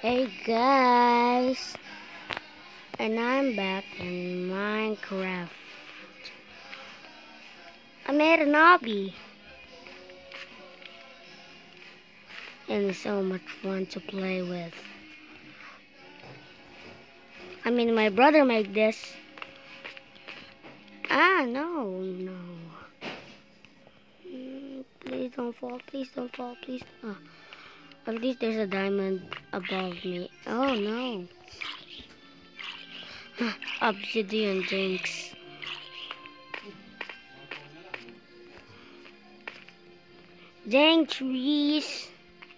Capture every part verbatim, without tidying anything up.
Hey guys, and I'm back in Minecraft. I made an obby, and it's so much fun to play with. I mean, my brother made this. Ah, no, no. Mm, Please don't fall, please don't fall, please. Oh, at least there's a diamond above me. Oh no. Obsidian jinx. Dang trees.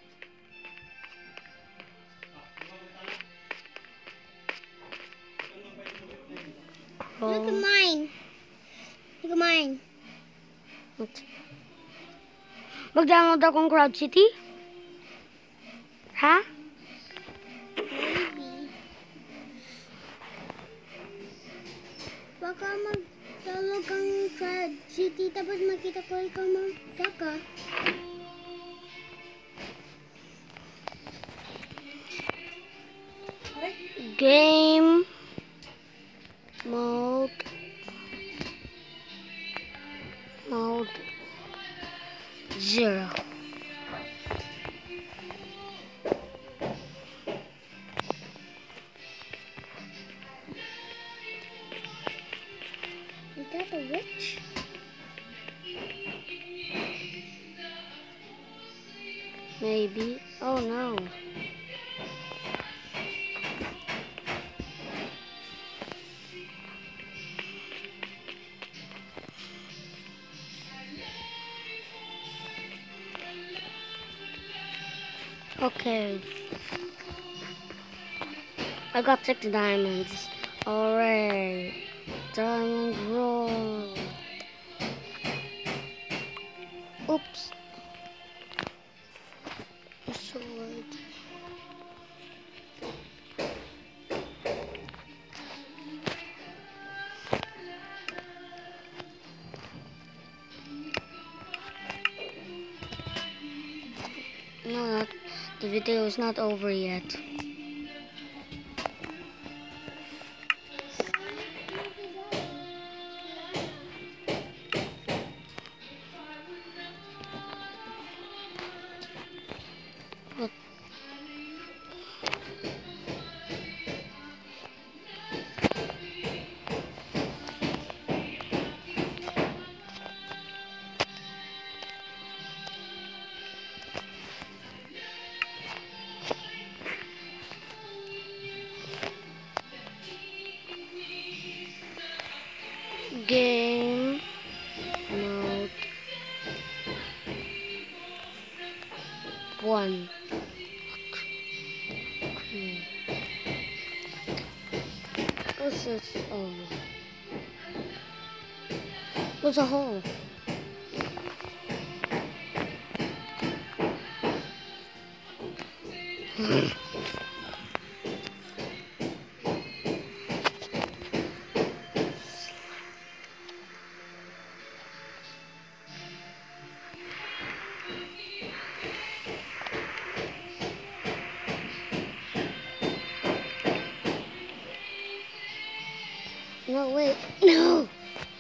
Look at mine. Look at mine. Mag-download akong Crowd City? Ha? Maybe. Baka mag-download kang Crowd City tapos makita ko ikaw mag-baka. Game mode mode zero. Is that a witch? Maybe. Oh no. Okay. I got six diamonds. Alright. Diamond roll. Oops. Sword. No, not, the video is not over yet. What? Game mode one. Hmm. What's this? Oh, there's a hole. No, wait. No!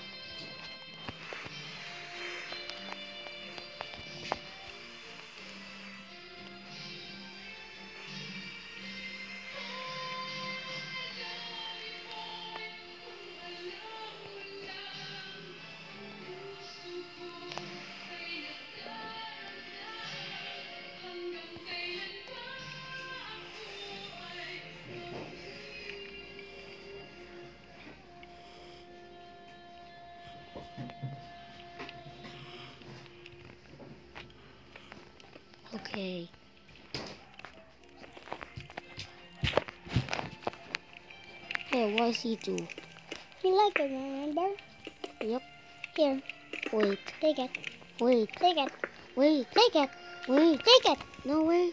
Okay. Hey, why C two? You like it, remember? Yep. Here, Wait. take it. Wait. Take it. Wait. Take it. Wait. Take it. No, wait.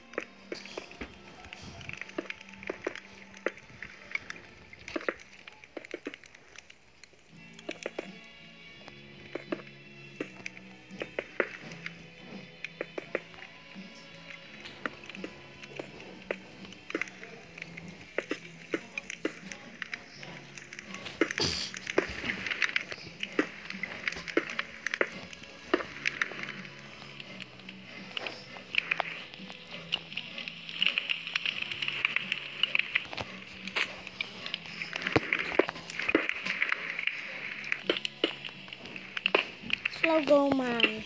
I'll go mine.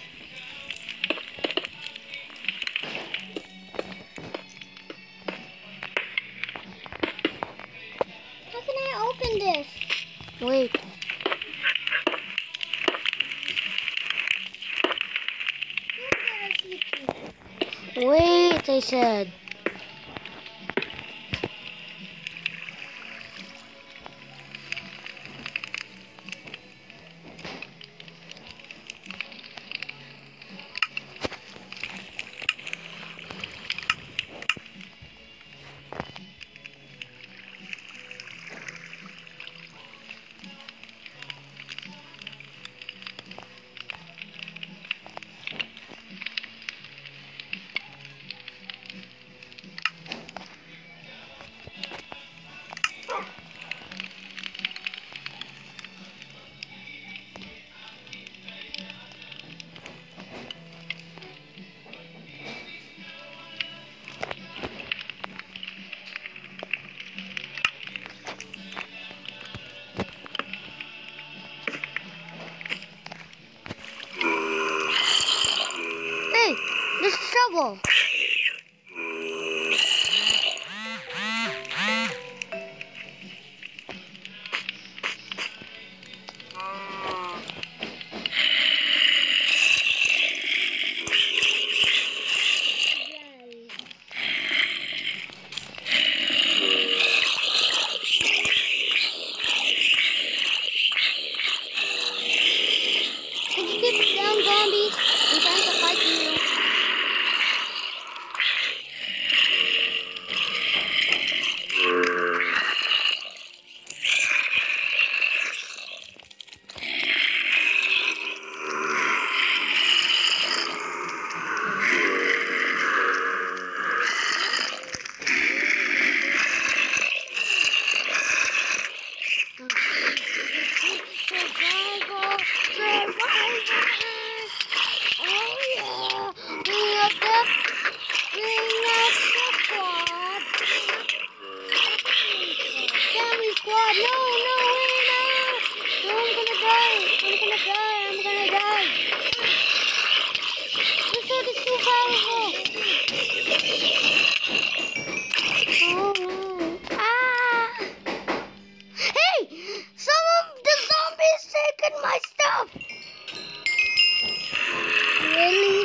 How can I open this? Wait. Wait, I said. Hey, there's trouble. Can you keep down, zombies? I'm trying to fight you. Survival, survival. Oh yeah, bring up the, bring up the squad. Family squad, no, no, wait, no. No, I'm gonna die, I'm gonna die, I'm gonna die. This sword is too powerful. Oh no. Ah! Hey! Some of the zombies taken my stuff! Really?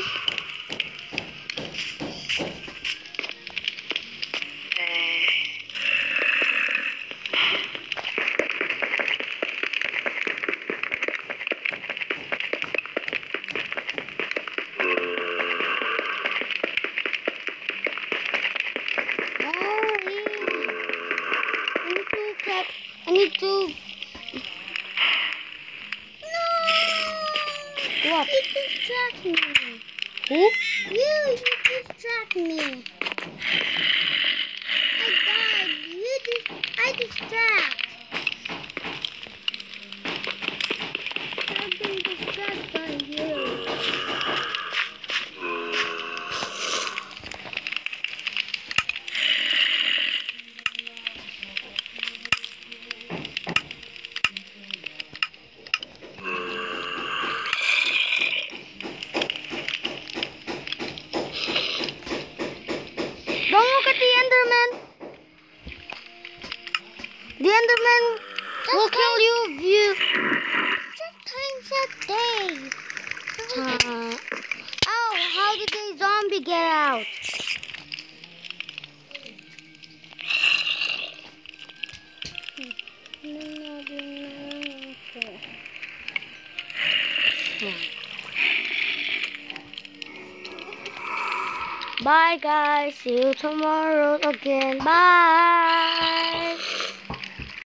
Oh, yeah. I need to cut. I need to. No! What? You distract me. Who? You, you distract me. I died. You dis- I distract. I've been distracted by you. Don't look at the Enderman. The Enderman will kill you if you. Just times a day. Uh, ow! How did the zombie get out? Bye, guys. See you tomorrow again. Bye.